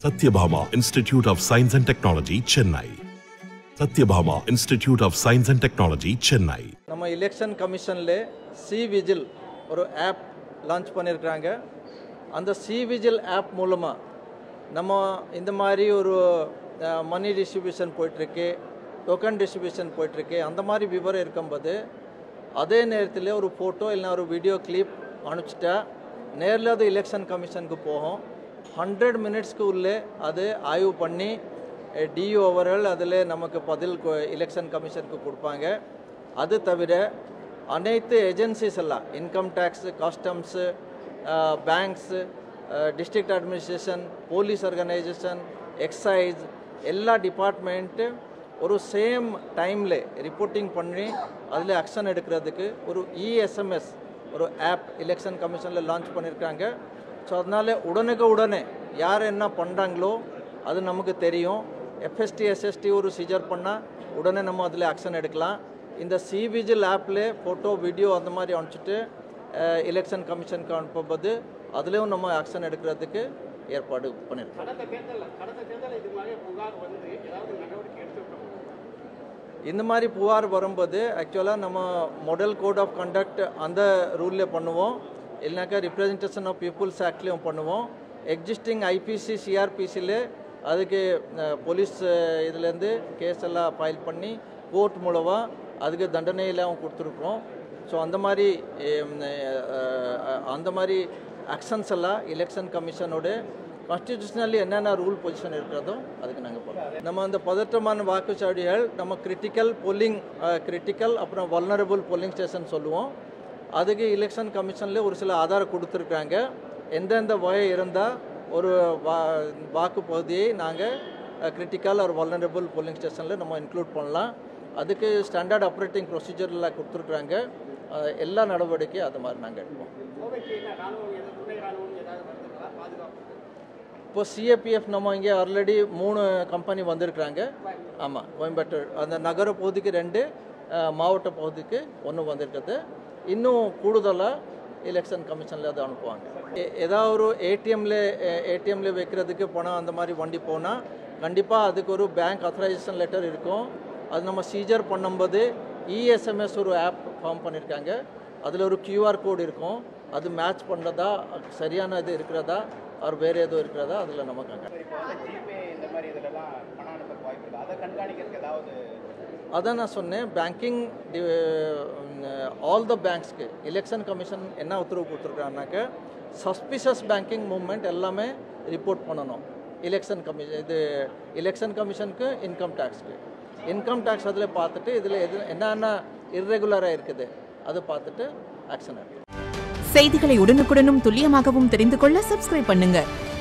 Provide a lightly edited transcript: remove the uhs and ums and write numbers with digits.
Satyabhama Institute of Science and Technology, Chennai. Satyabhama Institute of Science and Technology, Chennai. நம்ம election கமிஷன்ல C-Vigil ஒரு app launch பண்ணியிருக்காங்க. அந்த C-Vigil app மூலமா நம்ம இந்த மாதிரி ஒரு மணி டிஸ்ட்ரிபியூஷன் போயிட்டுருக்கு, டோக்கன் டிஸ்ட்ரிபியூஷன் போயிட்டுருக்கு, அந்த மாதிரி விவரம் இருக்கும்போது அதே நேரத்தில் ஒரு ஃபோட்டோ இல்லைனா ஒரு வீடியோ கிளிப் அனுப்பிச்சிட்டா நேரில் அது எலெக்ஷன் கமிஷனுக்கு போகும். 100 மினிட்ஸ்க்கு உள்ளே அது ஆய்வு பண்ணி டியூ அவர்கள் அதில் நமக்கு பதில் எலெக்ஷன் கமிஷனுக்கு கொடுப்பாங்க. அது தவிர அனைத்து ஏஜென்சிஸ் எல்லாம் income tax, customs, banks, district administration, police organisation, excise எல்லா டிபார்ட்மெண்ட்டு ஒரு சேம் டைமில் ரிப்போர்ட்டிங் பண்ணி அதில் ஆக்ஷன் எடுக்கிறதுக்கு ஒரு இஎஸ்எம்எஸ் ஒரு ஆப் எலெக்ஷன் கமிஷனில் லான்ச் பண்ணியிருக்காங்க. ஸோ அதனால் உடனே யார் என்ன பண்ணுறாங்களோ அது நமக்கு தெரியும். எஃப்எஸ்டி எஸ்எஸ்டி ஒரு சீஜர் பண்ணால் உடனே நம்ம அதில் ஆக்ஷன் எடுக்கலாம். இந்த C-Vigil ஆப்பில் ஃபோட்டோ வீடியோ அந்த மாதிரி அனுப்பிச்சிட்டு எலெக்ஷன் கமிஷனுக்கு அனுப்பும்போது அதுலேயும் நம்ம ஆக்ஷன் எடுக்கிறதுக்கு ஏற்பாடு பண்ணியிருக்கோம். இந்த மாதிரி புகார் வரும்போது ஆக்சுவலாக நம்ம மாடல் கோட் ஆஃப் கண்டக்ட் அந்த ரூலில் பண்ணுவோம், இல்லைனாக்கா ரிப்ரசன்டேஷன் ஆஃப் பீப்புள்ஸ் ஆக்ட்லேயும் பண்ணுவோம். எக்ஸிஸ்டிங் ஐபிசி சிஆர்பிசியில் அதுக்கு போலீஸ் இதுலேருந்து கேஸ் எல்லாம் ஃபைல் பண்ணி கோர்ட் மூலமாக அதுக்கு தண்டனையெல்லாம் கொடுத்துருக்குறோம். ஸோ அந்த மாதிரி ஆக்ஷன்ஸ் எல்லாம் எலெக்ஷன் கமிஷனோட கான்ஸ்டிடியூஷனலி என்னென்ன ரூல் பொசிஷன் இருக்கிறதோ அதுக்கு நாங்கள் போகிறோம். நம்ம அந்த பதற்றமான வாக்குச்சாவடிகள் நம்ம கிரிட்டிக்கல் அப்புறம் வல்னரபிள் போலிங் ஸ்டேஷன் சொல்லுவோம். அதுக்கு எலெக்ஷன் கமிஷனில் ஒரு சில ஆதாரம் கொடுத்துருக்காங்க. எந்தெந்த வகை இருந்தால் ஒரு வாக்கு பகுதியை நாங்கள் கிரிட்டிக்கல் ஒரு வல்னரபிள் போலிங் ஸ்டேஷனில் நம்ம இன்க்ளூட் பண்ணலாம். அதுக்கு ஸ்டாண்டர்ட் ஆப்ரேட்டிங் ப்ரொசீஜரில் கொடுத்துருக்குறாங்க. எல்லா நடவடிக்கையும் அது மாதிரி நாங்கள் எடுப்போம். இப்போ சிஏபிஎஃப் நம்ம இங்கே ஆல்ரெடி 3 கம்பெனி வந்திருக்கிறாங்க. ஆமாம், கோயம்பேட்டூர் அந்த நகர பகுதிக்கு 2, மாவட்ட பகுதிக்கு 1 வந்திருக்குது. இன்னும் கூடுதலாக எலெக்ஷன் கமிஷனில் அதை அனுப்புவாங்க. ஏதாவது ஒரு ஏடிஎம்மில் வைக்கிறதுக்கு பணம் அந்த மாதிரி வண்டி போனால் கண்டிப்பாக அதுக்கு ஒரு பேங்க் அத்தாரைசேஷன் லெட்டர் இருக்கும். அது நம்ம சீஜர் பண்ணும்போது இஎஸ்எம்எஸ் ஒரு ஆப் ஃபார்ம் பண்ணியிருக்காங்க. அதில் ஒரு QR கோடு இருக்கும். அது மேட்ச் பண்ணுறதா, சரியான இது இருக்கிறதா, அவர் வேறு எதுவும் இருக்கிறதா அதில் நமக்கு அதான் நான் சொன்னேன். பேங்கிங் ஆல் த பேங்க்ஸ்க்கு எலெக்ஷன் கமிஷன் என்ன உத்தரவு கொடுத்துருக்காங்கனாக்க சஸ்பிஷியஸ் பேங்கிங் மூவ்மெண்ட் எல்லாமே ரிப்போர்ட் பண்ணணும் எலெக்ஷன் கமிஷனுக்கு இன்கம் டேக்ஸ் அதில் பார்த்துட்டு இதில் என்னென்ன இர்ரெகுலராக இருக்குது அதை பார்த்துட்டு ஆக்ஷன் எடுக்கணும். செய்திகளை உடனுக்குடனும் துல்லியமாகவும் தெரிந்து கொள்ள சப்ஸ்கிரைப் பண்ணுங்க.